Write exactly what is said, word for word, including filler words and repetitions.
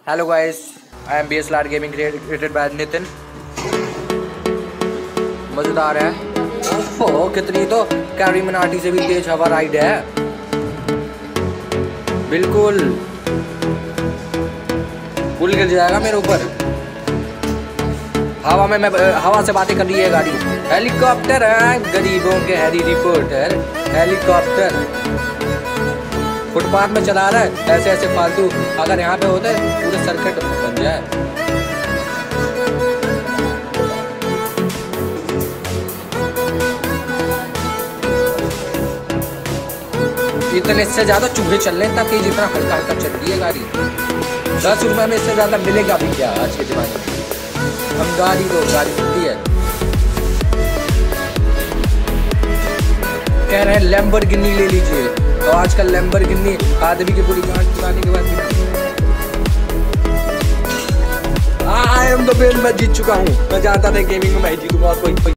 Hello guys, I am B S Lad gaming created by Nitin. मजेदार है। ओहो, कितनी तो कैरी मनाटी से भी तेज हवा राइड है। बिल्कुल पुल गिर जाएगा मेरे ऊपर। हवा में मैं हवा से बातें कर रही है गाड़ी। हेलीकॉप्टर है गरीबों के हैरी रिपोर्टर। हेलीकॉप्टर फुटपाथ में चला रहा है ऐसे ऐसे फालतू। अगर यहाँ पे होते पूरे सर्किट बन जाए। इतने से ज्यादा चूहे चल रहे हैं तब जितना हल्का हल्का चल रही है गाड़ी। दस रुपए में इससे ज्यादा मिलेगा भी क्या आज के जमाने में। हम गाड़ी दो, गाड़ी मिलती है। कह रहे हैं लैम्बोर्गिनी ले लीजिए, तो आजकल लैम्बोर्गिनी आदमी की पूरी गांठ चुराने के बाद आई एम द बेस्ट। मैं जीत चुका हूँ। मैं जानता था गेमिंग में मैं जीतूंगा और कोई